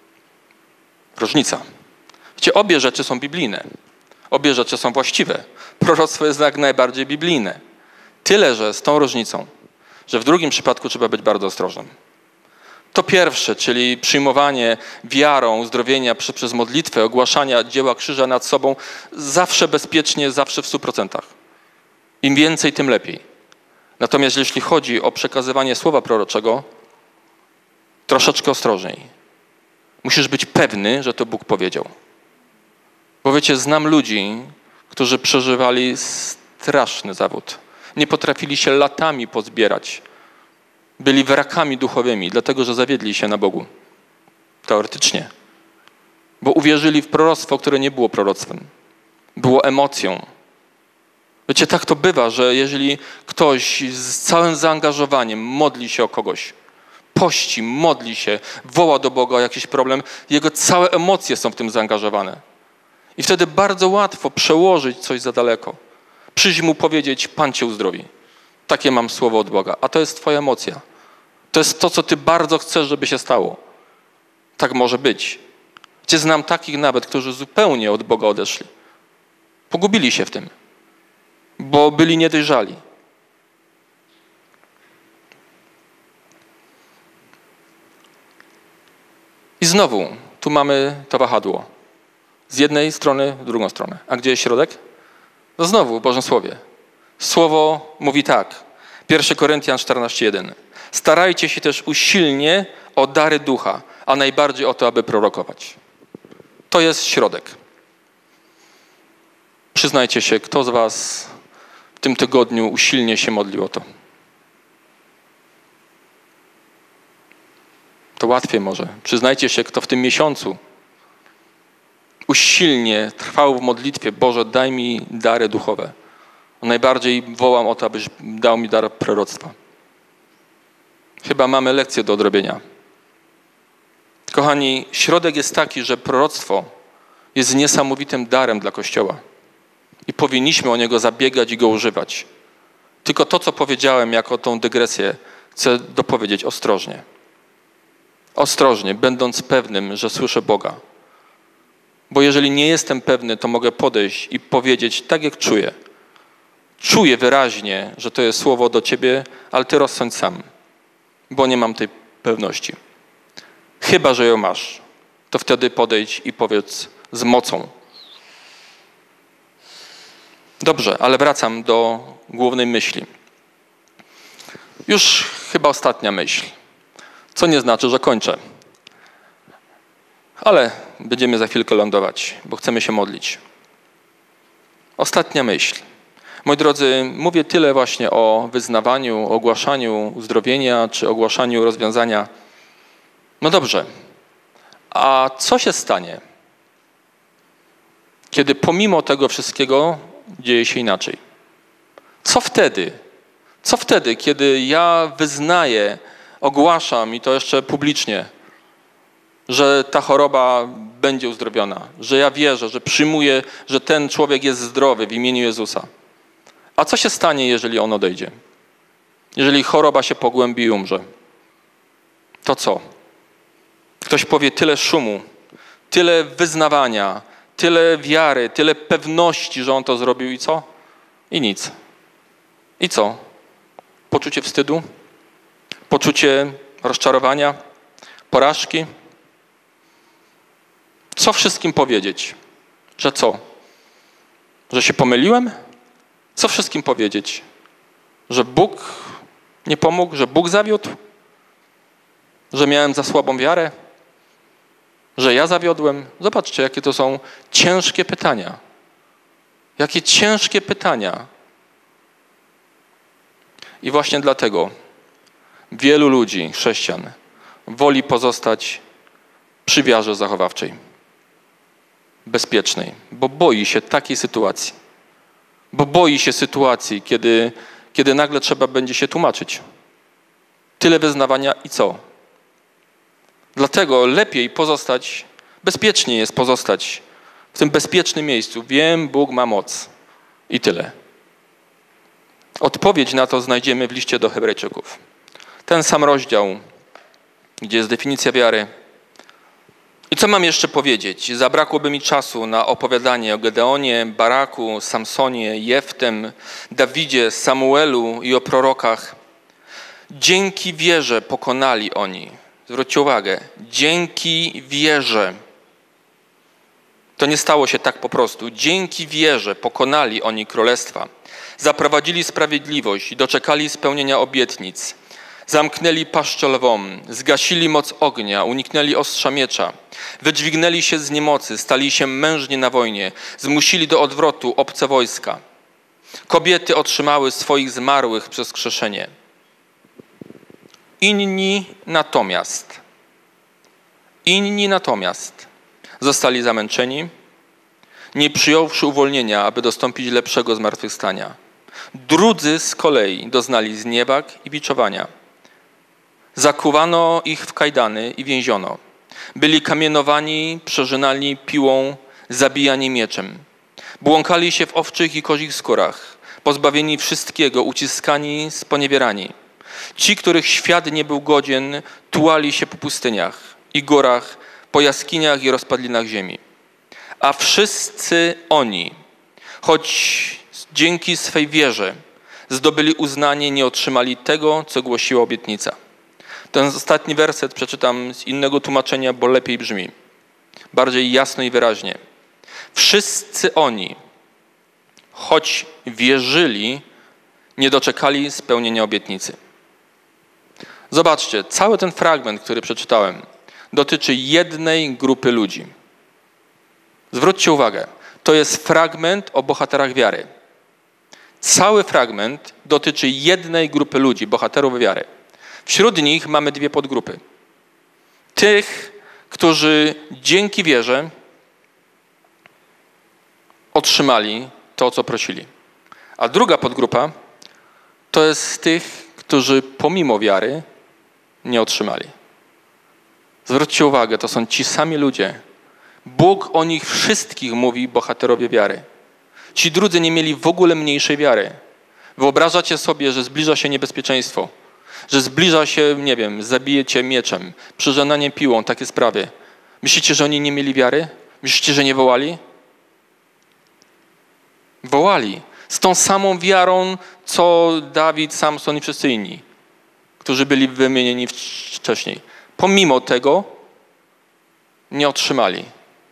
Różnica. Wiecie, obie rzeczy są biblijne. Obie rzeczy są właściwe. Proroctwo jest jak najbardziej biblijne. Tyle, że z tą różnicą, że w drugim przypadku trzeba być bardzo ostrożnym. To pierwsze, czyli przyjmowanie wiarą uzdrowienia przez, przez modlitwę, ogłaszania dzieła krzyża nad sobą, zawsze bezpiecznie, zawsze w stu procentach. Im więcej, tym lepiej. Natomiast jeśli chodzi o przekazywanie słowa proroczego, troszeczkę ostrożniej. Musisz być pewny, że to Bóg powiedział. Bo wiecie, znam ludzi, którzy przeżywali straszny zawód. Nie potrafili się latami pozbierać. Byli wrakami duchowymi, dlatego że zawiedli się na Bogu. Teoretycznie. Bo uwierzyli w proroctwo, które nie było proroctwem. Było emocją. Wiecie, tak to bywa, że jeżeli ktoś z całym zaangażowaniem modli się o kogoś, pości, modli się, woła do Boga o jakiś problem, jego całe emocje są w tym zaangażowane. I wtedy bardzo łatwo przełożyć coś za daleko. Przyjść mu powiedzieć, Pan cię uzdrowi. Takie mam słowo od Boga. A to jest twoja emocja. To jest to, co ty bardzo chcesz, żeby się stało. Tak może być. Gdzie znam takich nawet, którzy zupełnie od Boga odeszli. Pogubili się w tym, bo byli niedojrzali. I znowu, tu mamy to wahadło. Z jednej strony, w drugą stronę. A gdzie jest środek? No znowu w Bożym Słowie. Słowo mówi tak. pierwszy Koryntian czternaście jeden. Starajcie się też usilnie o dary ducha, a najbardziej o to, aby prorokować. To jest środek. Przyznajcie się, kto z was w tym tygodniu usilnie się modlił o to. To łatwiej może. Przyznajcie się, kto w tym miesiącu usilnie trwał w modlitwie. Boże, daj mi dary duchowe. Najbardziej wołam o to, abyś dał mi dar proroctwa. Chyba mamy lekcję do odrobienia. Kochani, środek jest taki, że proroctwo jest niesamowitym darem dla Kościoła. I powinniśmy o niego zabiegać i go używać. Tylko to, co powiedziałem jako tą dygresję, chcę dopowiedzieć ostrożnie. Ostrożnie, będąc pewnym, że słyszę Boga. Bo jeżeli nie jestem pewny, to mogę podejść i powiedzieć tak, jak czuję. Czuję wyraźnie, że to jest słowo do ciebie, ale ty rozsądź sam, bo nie mam tej pewności. Chyba że ją masz, to wtedy podejdź i powiedz z mocą. Dobrze, ale wracam do głównej myśli. Już chyba ostatnia myśl, co nie znaczy, że kończę. Ale będziemy za chwilkę lądować, bo chcemy się modlić. Ostatnia myśl. Moi drodzy, mówię tyle właśnie o wyznawaniu, ogłaszaniu uzdrowienia czy ogłaszaniu rozwiązania. No dobrze, a co się stanie, kiedy pomimo tego wszystkiego dzieje się inaczej? Co wtedy? Co wtedy, kiedy ja wyznaję, ogłaszam i to jeszcze publicznie, że ta choroba będzie uzdrowiona, że ja wierzę, że przyjmuję, że ten człowiek jest zdrowy w imieniu Jezusa. A co się stanie, jeżeli on odejdzie? Jeżeli choroba się pogłębi i umrze? To co? Ktoś powie tyle szumu, tyle wyznawania, tyle wiary, tyle pewności, że on to zrobił i co? I nic. I co? Poczucie wstydu? Poczucie rozczarowania? Porażki? Co wszystkim powiedzieć? Że co? Że się pomyliłem? Co wszystkim powiedzieć? Że Bóg nie pomógł? Że Bóg zawiódł? Że miałem za słabą wiarę? Że ja zawiodłem? Zobaczcie, jakie to są ciężkie pytania. Jakie ciężkie pytania. I właśnie dlatego wielu ludzi, chrześcijan, woli pozostać przy wiarze zachowawczej, bezpiecznej, bo boi się takiej sytuacji. Bo boi się sytuacji, kiedy, kiedy nagle trzeba będzie się tłumaczyć. Tyle wyznawania i co? Dlatego lepiej pozostać, bezpiecznie jest pozostać w tym bezpiecznym miejscu. Wiem, Bóg ma moc i tyle. Odpowiedź na to znajdziemy w liście do Hebrajczyków. Ten sam rozdział, gdzie jest definicja wiary. I co mam jeszcze powiedzieć? Zabrakłoby mi czasu na opowiadanie o Gedeonie, Baraku, Samsonie, Jeftem, Dawidzie, Samuelu i o prorokach. Dzięki wierze pokonali oni. Zwróćcie uwagę, dzięki wierze. To nie stało się tak po prostu. Dzięki wierze pokonali oni królestwa. Zaprowadzili sprawiedliwość i doczekali spełnienia obietnic. Zamknęli paszczę lwom, zgasili moc ognia, uniknęli ostrza miecza. Wydźwignęli się z niemocy, stali się mężni na wojnie, zmusili do odwrotu obce wojska. Kobiety otrzymały swoich zmarłych przez krzeszenie. Inni natomiast, inni natomiast zostali zamęczeni, nie przyjąwszy uwolnienia, aby dostąpić lepszego zmartwychwstania. Drudzy z kolei doznali zniewag i biczowania. Zakuwano ich w kajdany i więziono. Byli kamienowani, przerzynani piłą, zabijani mieczem. Błąkali się w owczych i kozich skórach, pozbawieni wszystkiego, uciskani, sponiewierani. Ci, których świat nie był godzien, tułali się po pustyniach i górach, po jaskiniach i rozpadlinach ziemi. A wszyscy oni, choć dzięki swej wierze zdobyli uznanie, nie otrzymali tego, co głosiła obietnica. Ten ostatni werset przeczytam z innego tłumaczenia, bo lepiej brzmi. Bardziej jasno i wyraźnie. Wszyscy oni, choć wierzyli, nie doczekali spełnienia obietnicy. Zobaczcie, cały ten fragment, który przeczytałem, dotyczy jednej grupy ludzi. Zwróćcie uwagę, to jest fragment o bohaterach wiary. Cały fragment dotyczy jednej grupy ludzi, bohaterów wiary. Wśród nich mamy dwie podgrupy. Tych, którzy dzięki wierze otrzymali to, co prosili. A druga podgrupa to jest tych, którzy pomimo wiary nie otrzymali. Zwróćcie uwagę, to są ci sami ludzie. Bóg o nich wszystkich mówi bohaterowie wiary. Ci drudzy nie mieli w ogóle mniejszej wiary. Wyobrażacie sobie, że zbliża się niebezpieczeństwo, że zbliża się, nie wiem, zabijecie mieczem, przeżenanie piłą, takie sprawy. Myślicie, że oni nie mieli wiary? Myślicie, że nie wołali? Wołali. Z tą samą wiarą, co Dawid, Samson i wszyscy inni, którzy byli wymienieni wcześniej. Pomimo tego nie otrzymali.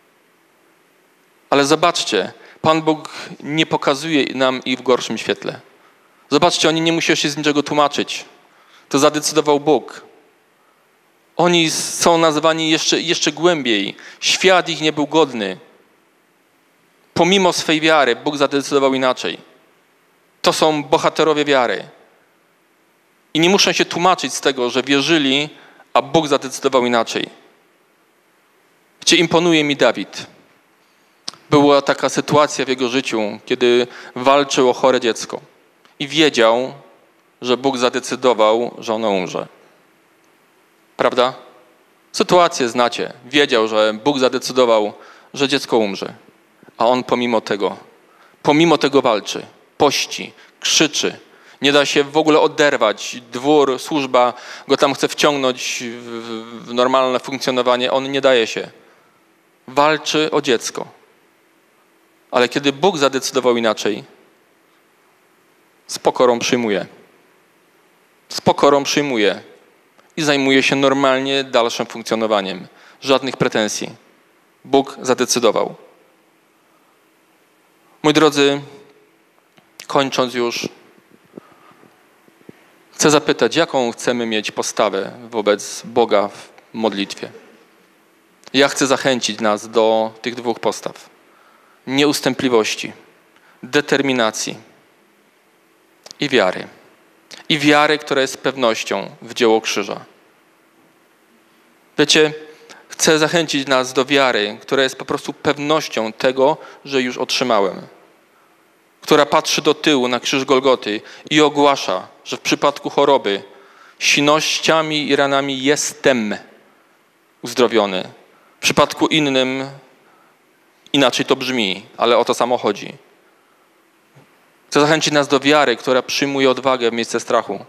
Ale zobaczcie, Pan Bóg nie pokazuje nam ich w gorszym świetle. Zobaczcie, oni nie musieli się z niczego tłumaczyć. To zadecydował Bóg. Oni są nazwani jeszcze, jeszcze głębiej. Świat ich nie był godny. Pomimo swej wiary, Bóg zadecydował inaczej. To są bohaterowie wiary. I nie muszą się tłumaczyć z tego, że wierzyli, a Bóg zadecydował inaczej. Gdzie imponuje mi Dawid. Była taka sytuacja w jego życiu, kiedy walczył o chore dziecko. I wiedział, że Bóg zadecydował, że ono umrze. Prawda? Sytuację znacie. Wiedział, że Bóg zadecydował, że dziecko umrze. A on pomimo tego, pomimo tego walczy, pości, krzyczy. Nie da się w ogóle oderwać. Dwór, służba go tam chce wciągnąć w, w normalne funkcjonowanie. On nie daje się. Walczy o dziecko. Ale kiedy Bóg zadecydował inaczej, z pokorą przyjmuje. Z pokorą przyjmuje i zajmuje się normalnie dalszym funkcjonowaniem. Żadnych pretensji. Bóg zadecydował. Moi drodzy, kończąc już, chcę zapytać, jaką chcemy mieć postawę wobec Boga w modlitwie. Ja chcę zachęcić nas do tych dwóch postaw. Nieustępliwości, determinacji i wiary. I wiary, która jest pewnością w dzieło krzyża. Wiecie, chcę zachęcić nas do wiary, która jest po prostu pewnością tego, że już otrzymałem. Która patrzy do tyłu na krzyż Golgoty i ogłasza, że w przypadku choroby sinościami i ranami jestem uzdrowiony. W przypadku innym inaczej to brzmi, ale o to samo chodzi. Chcę zachęcić nas do wiary, która przyjmuje odwagę w miejsce strachu.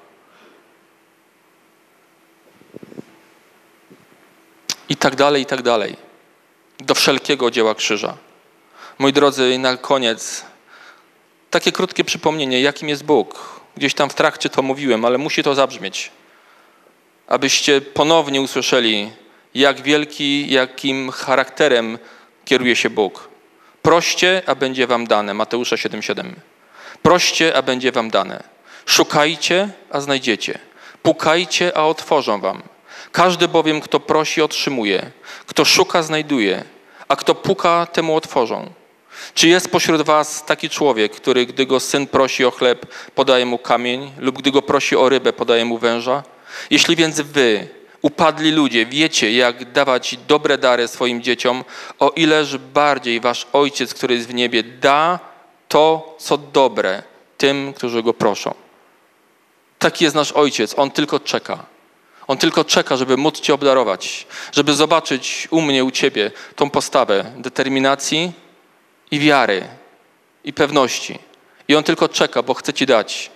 I tak dalej, i tak dalej. Do wszelkiego dzieła krzyża. Moi drodzy, na koniec takie krótkie przypomnienie, jakim jest Bóg. Gdzieś tam w trakcie to mówiłem, ale musi to zabrzmieć. Abyście ponownie usłyszeli, jak wielki, jakim charakterem kieruje się Bóg. Proście, a będzie wam dane. Mateusza siedem siedem. Proście, a będzie wam dane. Szukajcie, a znajdziecie. Pukajcie, a otworzą wam. Każdy bowiem, kto prosi, otrzymuje. Kto szuka, znajduje. A kto puka, temu otworzą. Czy jest pośród was taki człowiek, który, gdy go syn prosi o chleb, podaje mu kamień, lub gdy go prosi o rybę, podaje mu węża? Jeśli więc wy, upadli ludzie, wiecie, jak dawać dobre dary swoim dzieciom, o ileż bardziej wasz Ojciec, który jest w niebie, da to, co dobre tym, którzy go proszą. Taki jest nasz Ojciec. On tylko czeka. On tylko czeka, żeby móc cię obdarować, żeby zobaczyć u mnie, u ciebie tą postawę determinacji i wiary, i pewności. I on tylko czeka, bo chce ci dać.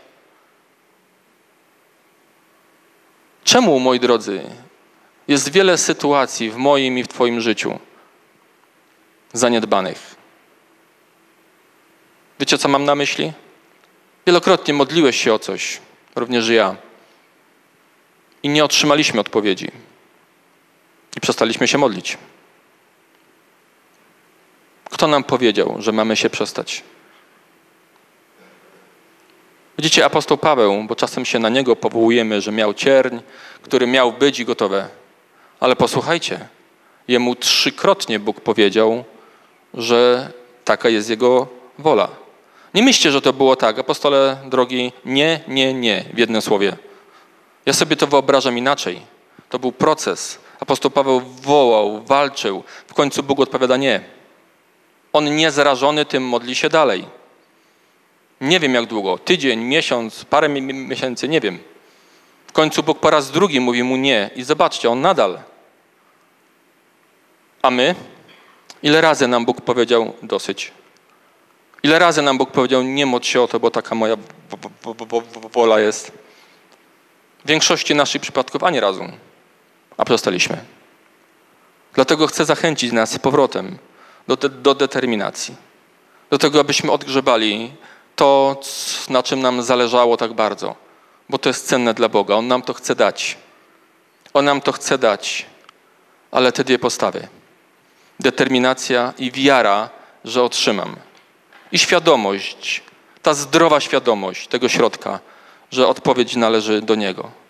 Czemu, moi drodzy, jest wiele sytuacji w moim i w twoim życiu zaniedbanych? Wiecie, co mam na myśli? Wielokrotnie modliłeś się o coś, również ja. I nie otrzymaliśmy odpowiedzi. I przestaliśmy się modlić. Kto nam powiedział, że mamy się przestać? Widzicie, apostoł Paweł, bo czasem się na niego powołujemy, że miał cierń, który miał być i gotowe. Ale posłuchajcie, jemu trzykrotnie Bóg powiedział, że taka jest jego wola. Nie myślcie, że to było tak, apostole drogi, nie, nie, nie, w jednym słowie. Ja sobie to wyobrażam inaczej. To był proces. Apostoł Paweł wołał, walczył. W końcu Bóg odpowiada nie. On niezrażony tym modli się dalej. Nie wiem jak długo, tydzień, miesiąc, parę miesięcy, nie wiem. W końcu Bóg po raz drugi mówi mu nie i zobaczcie, on nadal. A my? Ile razy nam Bóg powiedział dosyć? Ile razy nam Bóg powiedział nie módl się o to, bo taka moja wola jest? W większości naszych przypadków ani razu, a przestaliśmy. Dlatego chcę zachęcić nas z powrotem do, de- do determinacji. Do tego, abyśmy odgrzebali to, na czym nam zależało tak bardzo, bo to jest cenne dla Boga. On nam to chce dać. On nam to chce dać, ale te dwie postawy. Determinacja i wiara, że otrzymam. I świadomość, ta zdrowa świadomość tego środka, że odpowiedź należy do Niego.